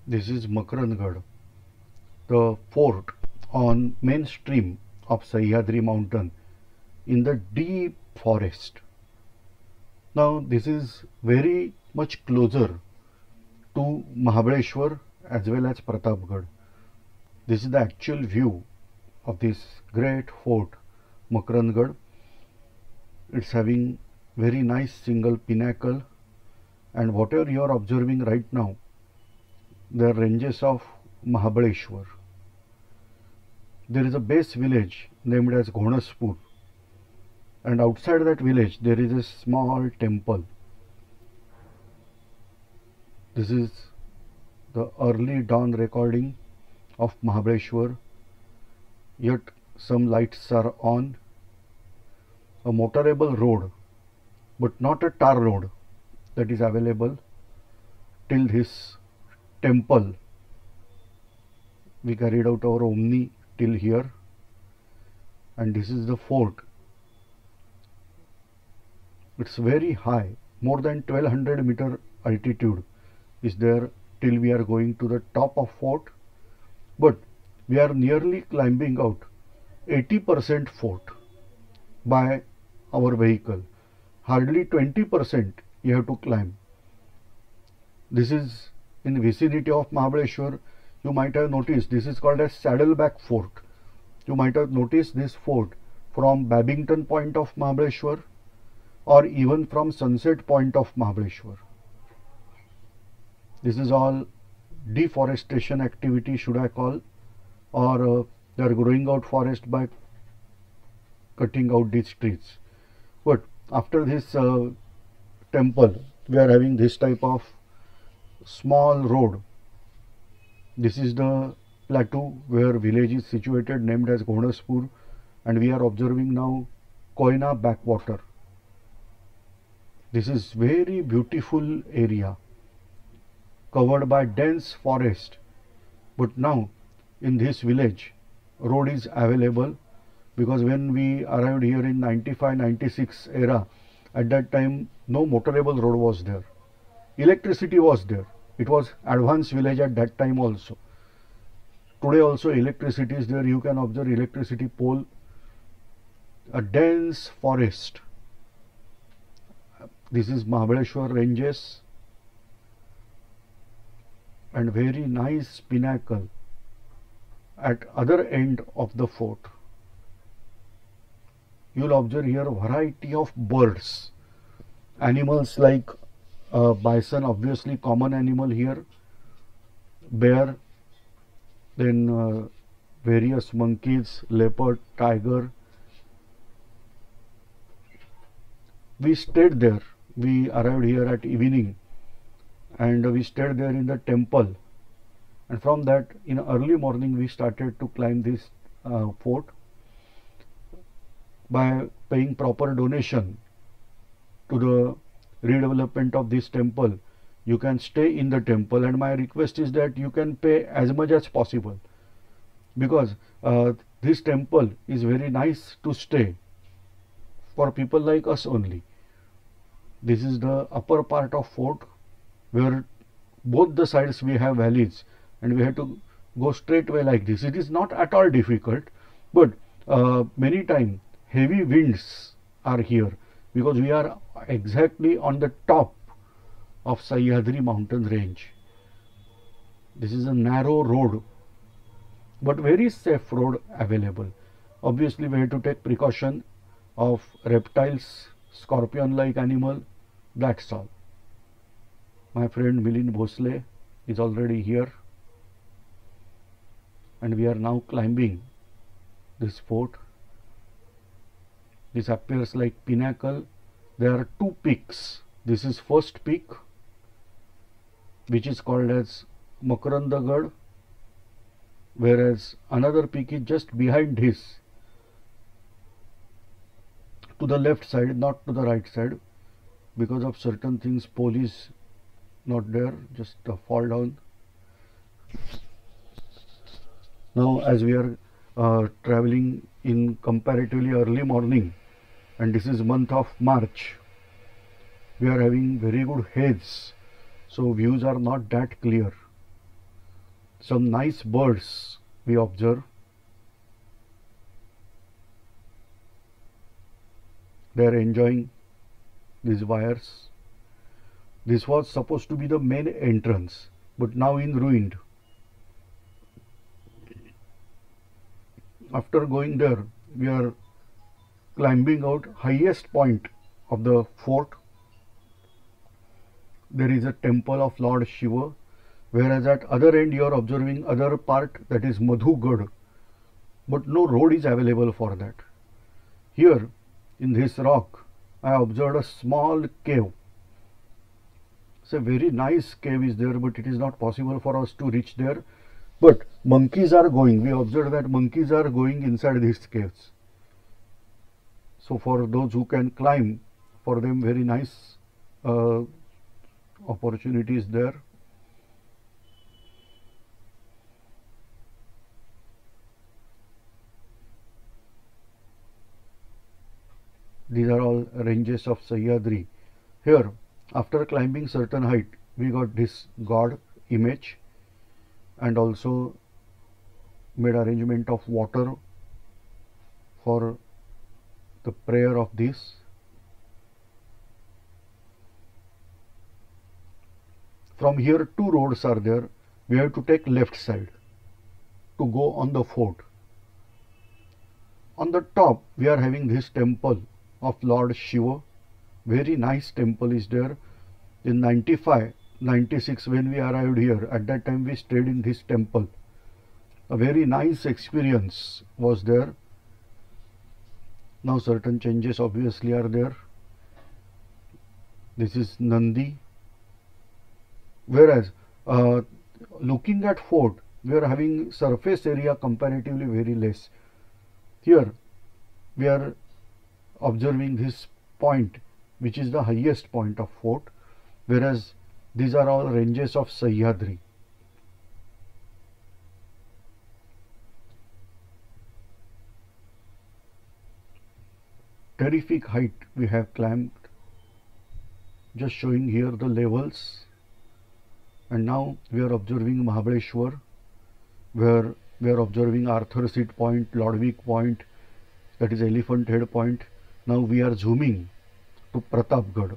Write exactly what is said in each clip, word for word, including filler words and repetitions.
This is Makarandgarh, the fort on main stream of Sahyadri mountain in the deep forest. Now this is very much closer to Mahabaleshwar as well as Pratapgarh. This is the actual view of this great fort Makarandgarh. It's having very nice single pinnacle, and whatever you are observing right now, the ranges of Mahabaleshwar. There is a base village named as Ghonaspur, and outside that village there is a small temple. This is the early dawn recording of Mahabaleshwar, yet some lights are on. A motorable road, but not a tar road, that is available till this temple. We carried out our Omni till here, and this is the fort. It's very high, more than twelve hundred meter altitude is there till we are going to the top of fort, but we are nearly climbing out eighty percent fort by our vehicle. Hardly twenty percent you have to climb. This is in vicinity of Mahabaleshwar. You might have noticed this is called as Saddleback Fort. You might have noticed this fort from Babington Point of Mahabaleshwar or even from Sunset Point of Mahabaleshwar. This is all deforestation activity, should I call, or uh, they are growing out forest by cutting out these trees. But after this uh, temple, we are having this type of small road. This is the plateau where village is situated named as Ghonaspur, and we are observing now Koyna backwater. This is very beautiful area covered by dense forest, but now in this village road is available, because when we arrived here in ninety-five ninety-six era, at that time no motorable road was there. Electricity was there. It was advanced village at that time also. Today also electricity is there. You can observe electricity pole, a dense forest. This is Mahabaleshwar ranges, and very nice pinnacle at other end of the fort. You will observe here variety of birds, animals like uh, bison, obviously common animal here, bear, then uh, various monkeys, leopard, tiger. We stayed there. We arrived here at evening, and we stayed there in the temple, and from that in early morning we started to climb this uh, fort by paying proper donation to the redevelopment of this temple. You can stay in the temple, and my request is that you can pay as much as possible, because uh, this temple is very nice to stay for people like us only. This is the upper part of fort, where both the sides we have valleys, and we have to go straight way like this. It is not at all difficult, but uh, many times heavy winds are here, because we are exactly on the top of Sahyadri mountain range. This is a narrow road, but very safe road available. Obviously we have to take precaution of reptiles, scorpion like animal, that's all. My friend Milind Bhosle is already here, and we are now climbing this fort. This appears like pinnacle. There are two peaks. This is first peak, which is called as Makarandgarh, whereas another peak is just behind this, to the left side, not to the right side, because of certain things. Police not there, just uh, fall down. Now as we are uh, traveling in comparatively early morning, and this is month of March, we are having very good haze, so views are not that clear. some nice birds we observe. They are enjoying these wires. This was supposed to be the main entrance, but now in ruined. After going there, we are climbing out highest point of the fort. There is a temple of Lord Shiva, whereas at other end you are observing other part, that is Madhugad, but no road is available for that. Here in this rock I observed a small cave. It's a very nice cave is there, but it is not possible for us to reach there. But monkeys are going. We observed that monkeys are going inside these caves. So for those who can climb, for them very nice uh, opportunities there. These are all ranges of Sahyadri. Here, after climbing certain height, we got this god image, and also made arrangement of water for the prayer of this. From here two roads are there. We have to take left side to go on the fort. On the top we are having this temple of Lord Shiva. Very nice temple is there. In ninety-five ninety-six when we arrived here, at that time we stayed in this temple. A very nice experience was there. Now certain changes obviously are there. This is Nandi. Whereas uh, looking at fort, we are having surface area comparatively very less. Here we are observing this point, which is the highest point of fort, whereas these are all ranges of Sahyadri. Terrific height we have climbed. Just showing here the levels. And now we are observing Mahabaleshwar, where we are observing Arthur Seat Point, Lodwick Point, that is Elephant Head Point. Now we are zooming to Pratapgarh,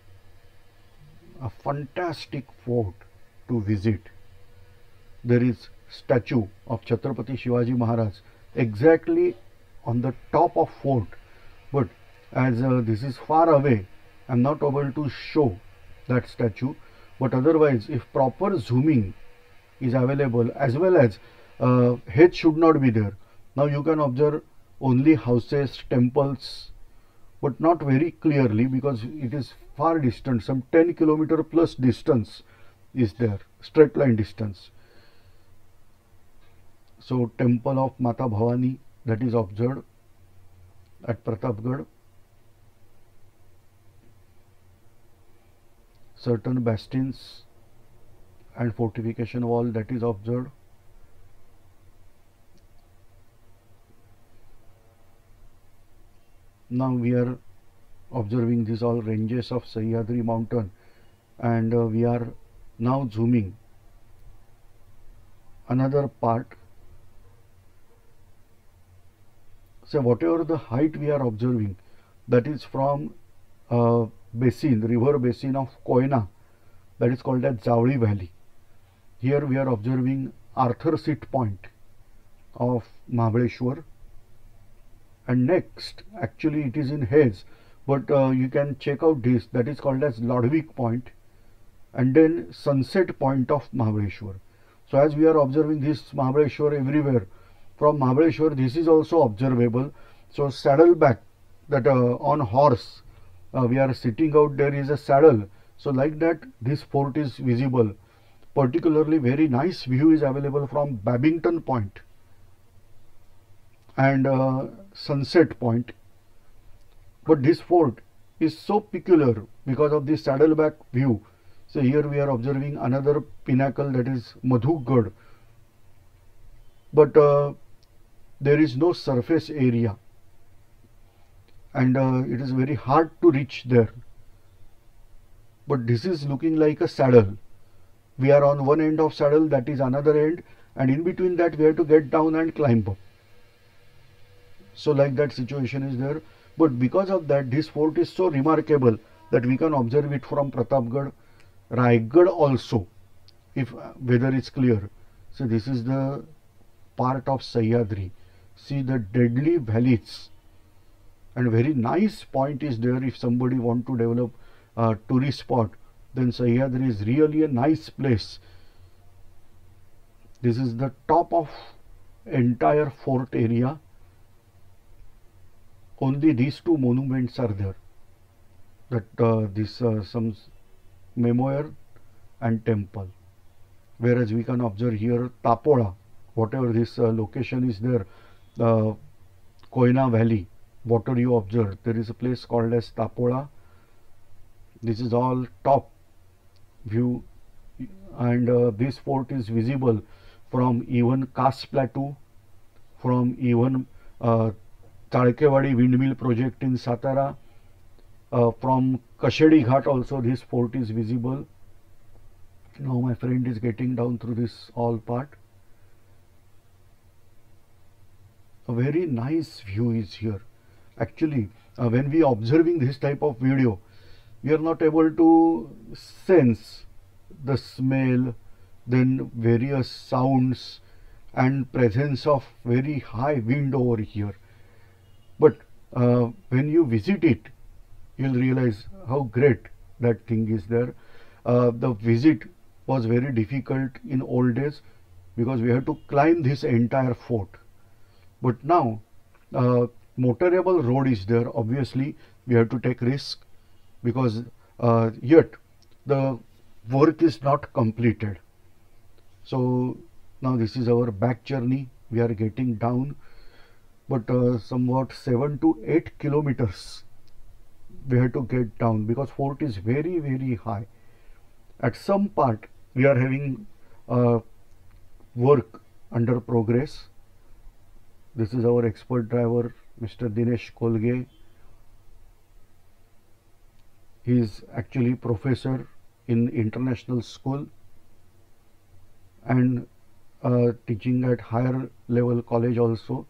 a fantastic fort to visit. There is statue of Chhatrapati Shivaji Maharaj exactly on the top of fort, but as uh, this is far away, I am not able to show that statue. But otherwise, if proper zooming is available, as well as uh, head should not be there. Now you can observe only houses, temples, but not very clearly because it is far distant. Some ten kilometer plus distance is there, straight line distance. So temple of Mata Bhavani, that is observed at Pratapgarh. Certain bastions and fortification wall, that is observed. Now we are observing these all ranges of Sahyadri mountain, and uh, we are now zooming another part. So whatever the height we are observing, that is from uh, basin, river basin of Koyna, that is called as Javli Valley. Here we are observing Arthur Seat Point of Mahabaleshwar, and next actually it is in Hez, but uh, you can check out this, that is called as Lodwick Point, and then Sunset Point of Mahabaleshwar. So as we are observing this Mahabaleshwar everywhere, from Mahabaleshwar this is also observable. So Saddleback, that uh, on horse uh, we are sitting out, there is a saddle, so like that this fort is visible. Particularly very nice view is available from Babington Point and uh, Sunset Point. But this fort is so peculiar because of this Saddleback view. So here we are observing another pinnacle, that is Madhugad, but uh, there is no surface area, and uh, it is very hard to reach there. But this is looking like a saddle we are on one end of saddle, that is another end, and in between that we have to get down and climb up. So like that situation is there. But because of that, this fort is so remarkable that we can observe it from Pratapgarh, Raigad also, if uh, weather is clear. So this is the part of Sahyadri. See the deadly valleys, and very nice point is there. If somebody want to develop a tourist spot, then Sahyadri is really a nice place. This is the top of entire fort area. Only these two monuments are there, that uh, this uh, some memorial and temple. Whereas we can observe here Tapola, whatever this uh, location is there, uh, Koyna Valley, whatever you observe, there is a place called as Tapola. This is all top view, and uh, this fort is visible from even Khas Plateau, from even uh, Talkewadi windmill project in Satara, uh, from Kashedi Ghat also this fort is visible. Now my friend is getting down through this all part. A very nice view is here. Actually, uh, when we observing this type of video, we are not able to sense the smell, then various sounds and presence of very high wind over here. But uh, when you visit it, you'll realize how great that thing is there. Uh, the visit was very difficult in old days because we had to climb this entire fort. But now uh, motorable road is there. Obviously we have to take risk because uh, yet the work is not completed. So now this is our back journey. We are getting down, but uh, somewhat seven to eight kilometers we have to get down because fort is very very high. At some part we are having uh, work under progress. This is our expert driver, Mister Dinesh Kolge. He is actually professor in international school and uh, teaching at higher level college also,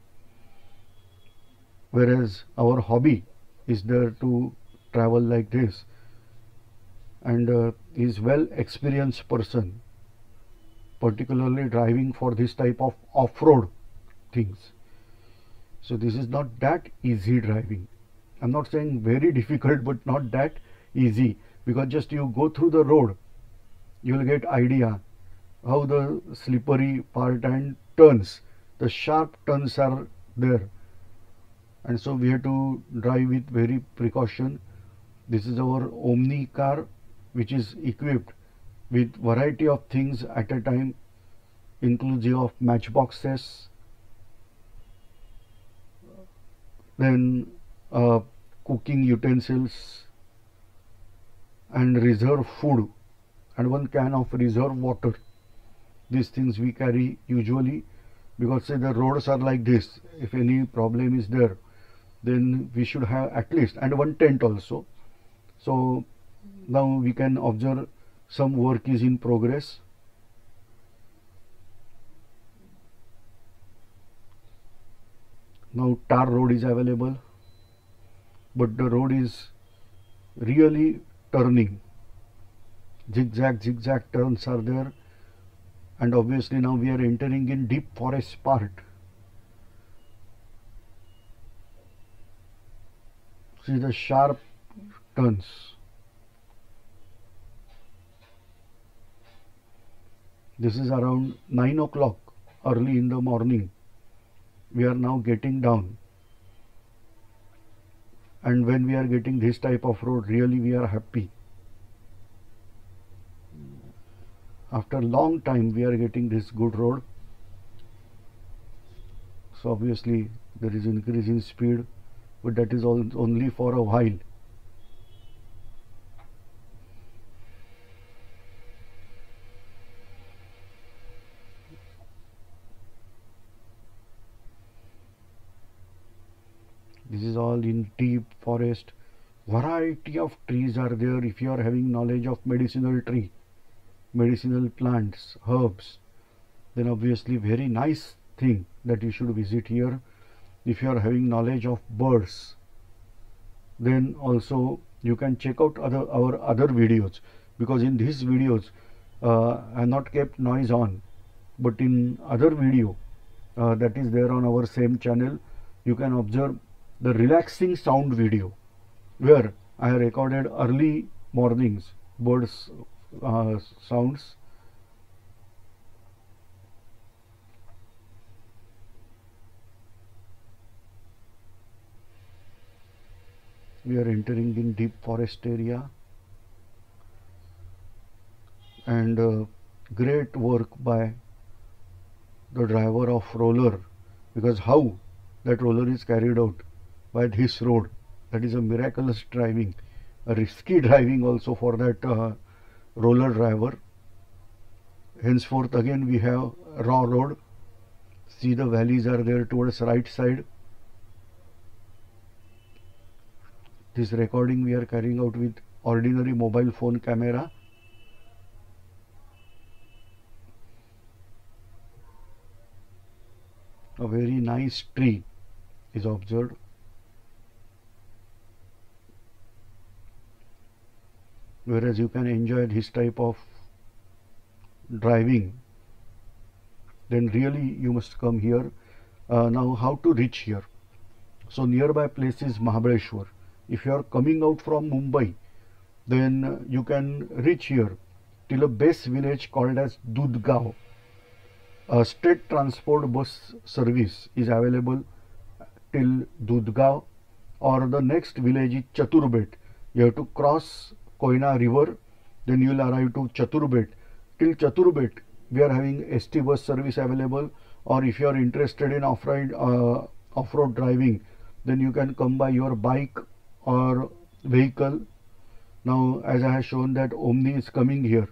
whereas our hobby is there to travel like this, and uh, is well experienced person, particularly driving for this type of off-road things. So this is not that easy driving. I'm not saying very difficult, but not that easy, because just you go through the road, you will get idea how the slippery part and turns, the sharp turns are there, and so we have to drive with very precaution. This is our Omni car, which is equipped with variety of things at a time, inclusive of matchboxes, then uh, cooking utensils and reserve food, and one can of reserve water. These things we carry usually because say the roads are like this. If any problem is there, then we should have at least, and one tent also. So now we can observe some work is in progress. Now tar road is available, but the road is really turning. Zigzag zigzag turns are there, and obviously now we are entering in deep forest part. See the sharp turns. This is around nine o'clock early in the morning. We are now getting down, and when we are getting this type of road, really we are happy. After a long time we are getting this good road. So obviously there is increase in speed, but that is all only for a while. This is all in deep forest. Variety of trees are there if you are having knowledge of medicinal tree. medicinal plants, herbs, then obviously very nice thing that you should visit here. If you are having knowledge of birds, then also you can check out other our other videos, because in these videos uh, I have not kept noise on, but in other video uh, that is there on our same channel, you can observe the relaxing sound video where I have recorded early mornings birds uh, sounds. We are entering in deep forest area, and uh, great work by the driver of roller, because how that roller is carried out by this road, that is a miraculous driving, a risky driving also for that uh, roller driver. Henceforth again we have raw road. See, the valleys are there towards right side. This recording we are carrying out with ordinary mobile phone camera. A very nice tree is observed. Whereas you can enjoy this type of driving, then really you must come here. Uh, now how to reach here? So nearby place is Mahabaleshwar. If you are coming out from Mumbai, then you can reach here till a base village called as Dudgaon. A state transport bus service is available till Dudgaon, or the next village is Chaturbet. You have to cross Koyna river, then you will arrive to Chaturbet. Till Chaturbet we are having S T bus service available, or if you are interested in off-road uh, off-road driving, then you can come by your bike or vehicle. Now as I have shown that Omni is coming here,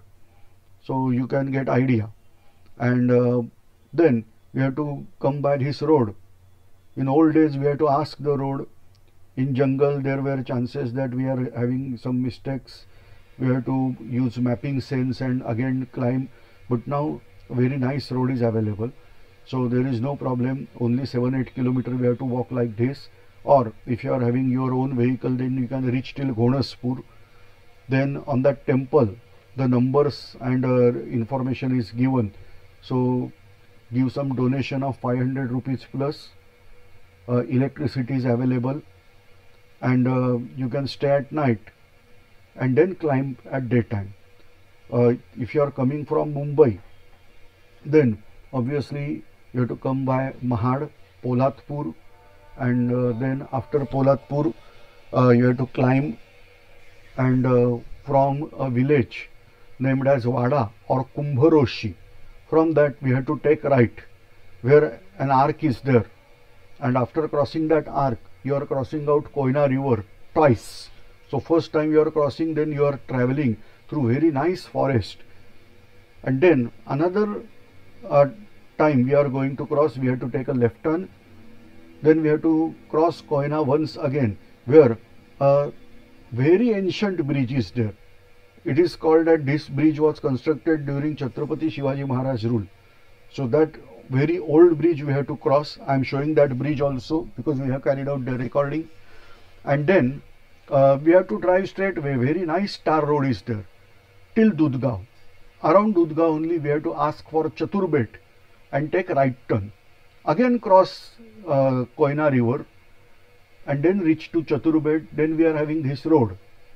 so you can get idea. And uh, then we have to come by this road. In old days we have to ask the road. In jungle there were chances that we are having some mistakes, we have to use mapping sense and again climb, but now a very nice road is available, so there is no problem. Only seven eight kilometer we have to walk like this, or if you are having your own vehicle, then you can reach till Ghonaspur. Then on that temple the numbers and uh, information is given, so give some donation of five hundred rupees plus. Uh, electricity is available, and uh, you can stay at night and then climb at daytime. Uh, if you are coming from Mumbai, then obviously you have to come by Mahad, Polatpur, and uh, then after Polatpur uh, you have to climb, and uh, from a village named as Wada or Kumbharoshi, from that we have to take right where an arc is there, and after crossing that arc you are crossing out Koyna river twice. So first time you are crossing, then you are traveling through very nice forest, and then another uh, time we are going to cross, we have to take a left turn, then we have to cross Koyna once again, where a very ancient bridge is there. It is called that this bridge was constructed during Chhatrapati Shivaji Maharaj rule. So that very old bridge we have to cross. I am showing that bridge also because we have carried out the recording. And then uh, we have to drive straight away. Very nice tar road is there till Dudgaon. Around Dudgaon only we have to ask for Chaturbet and take right turn. Again cross uh, Koyna river and then reach to Chaturbet. Then we are having this road.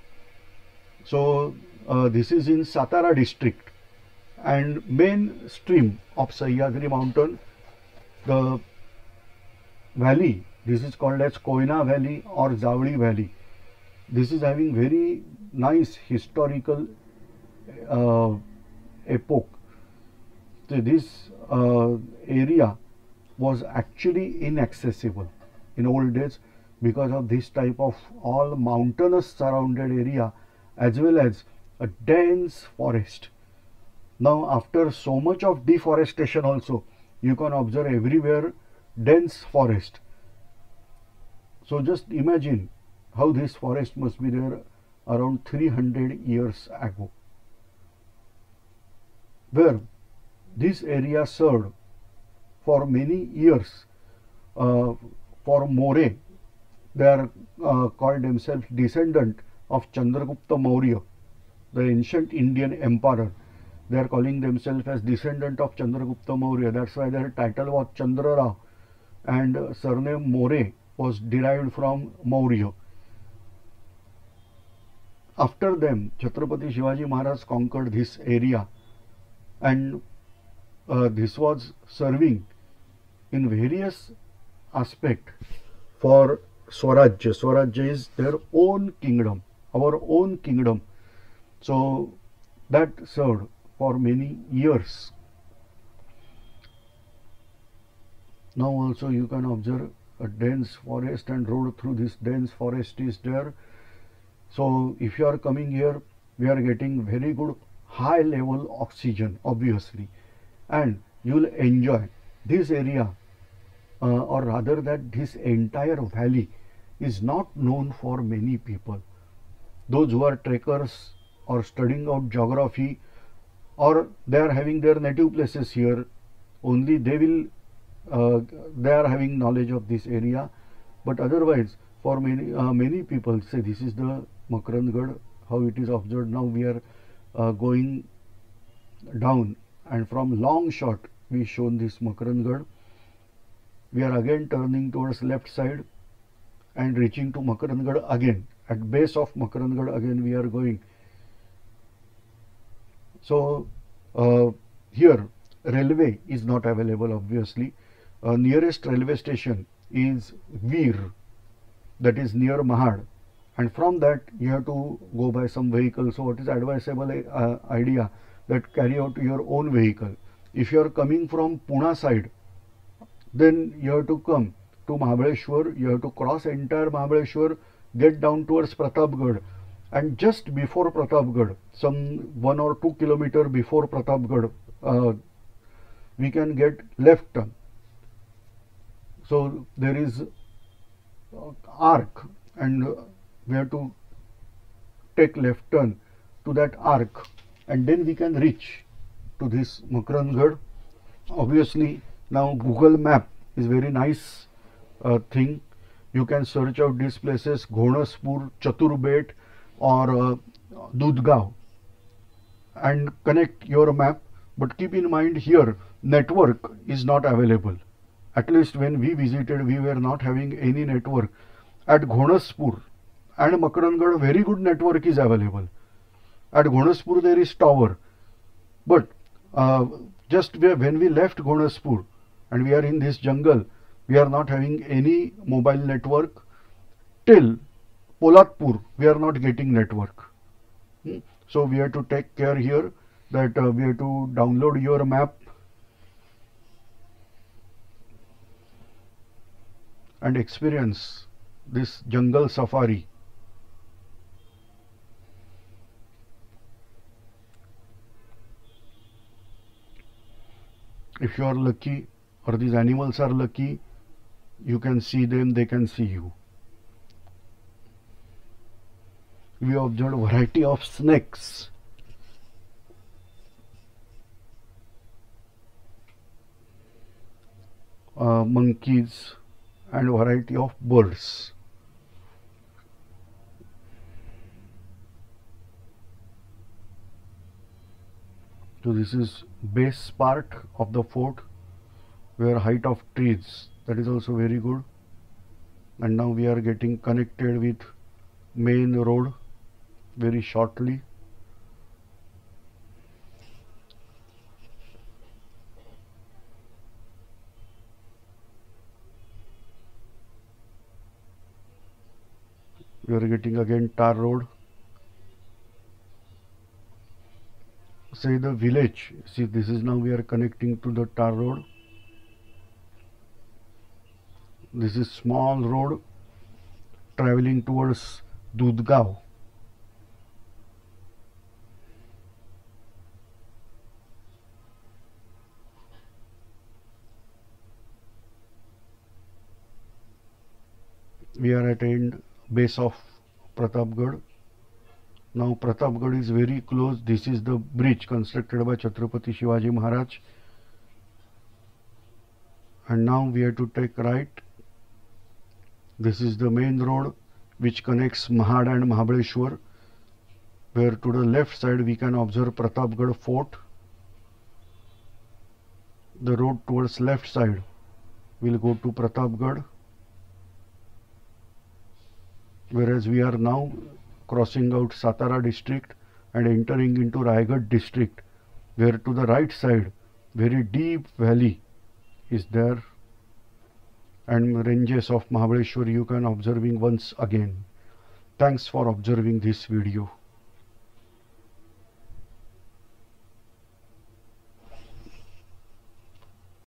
So uh, this is in Satara district, and main stream of Sahyadri mountain, the valley, this is called as Koyna Valley or Zavdi Valley. This is having very nice historical uh, epoch. So this uh, area was actually inaccessible in old days because of this type of all mountainous surrounded area as well as a dense forest. Now after so much of deforestation also, you can observe everywhere dense forest. So just imagine how this forest must be there around three hundred years ago. where this area served for many years uh, for More. They are uh, called themselves descendant of Chandragupta Maurya, the ancient Indian emperor. They are calling themselves as descendant of Chandragupta Maurya. That's why their title was Chandra Rao, and uh, surname More was derived from Maurya. After them, Chhatrapati Shivaji Maharaj conquered this area, and uh, this was serving in various aspects for Swarajya. Swarajya is their own kingdom, our own kingdom. So that served for many years. Now also you can observe a dense forest, and road through this dense forest is there. So if you are coming here, we are getting very good high level oxygen, obviously, and you will enjoy this area, uh, or rather that this entire valley is not known for many people. Those who are trekkers or studying out geography, or they are having their native places here, only they will uh, they are having knowledge of this area. But otherwise, for many uh, many people, say this is the Makarandgarh, how it is observed. Now we are uh, going down, and from long shot we shown this Makarandgarh. We are again turning towards left side and reaching to Makarandgarh again. At base of Makarandgarh again we are going. So uh, here railway is not available, obviously. Uh, nearest railway station is Veer, that is near Mahad, and from that you have to go by some vehicle. So what is advisable uh, idea that carry out your own vehicle. If you are coming from Pune side, then you have to come to Mahabaleshwar, you have to cross entire Mahabaleshwar, get down towards Pratapgarh, and just before Pratapgarh, some one or two kilometer before Pratapgarh, uh, we can get left turn. So there is uh, arc, and uh, we have to take left turn to that arc, and then we can reach to this Makarandgarh. Obviously, now Google Map is very nice uh, thing. You can search out these places: Ghonaspur, Chaturbet, or uh, Dudhgaon, and connect your map. But keep in mind, here network is not available. At least when we visited, we were not having any network. At Ghonaspur and Makarandgarh, very good network is available. At Ghonaspur there is tower, but uh, just when we left Ghonaspur and we are in this jungle, we are not having any mobile network. Till Polatpur we are not getting network. Hmm? So we have to take care here that uh, we have to download your map and experience this jungle safari. If you are lucky, or these animals are lucky, you can see them, they can see you. We observed a variety of snakes. Uh, monkeys, and a variety of birds. So this is base part of the fort, where height of trees, that is also very good. And now we are getting connected with main road very shortly. We are getting again tar road. Say the village, see this is now we are connecting to the tar road. This is small road traveling towards Dudhgaon. We are at end base of Pratapgarh. Now Pratapgarh is very close. This is the bridge constructed by Chhatrapati Shivaji Maharaj. And now we have to take right. This is the main road which connects Mahad and Mahabaleshwar, where to the left side we can observe Pratapgarh Fort. The road towards left side will go to Pratapgarh, whereas we are now crossing out Satara district and entering into Raigad district, where to the right side very deep valley is there, and ranges of Mahabaleshwar you can observing once again. Thanks for observing this video.